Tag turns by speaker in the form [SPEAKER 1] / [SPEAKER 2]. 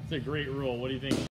[SPEAKER 1] It's a great rule. What do you think?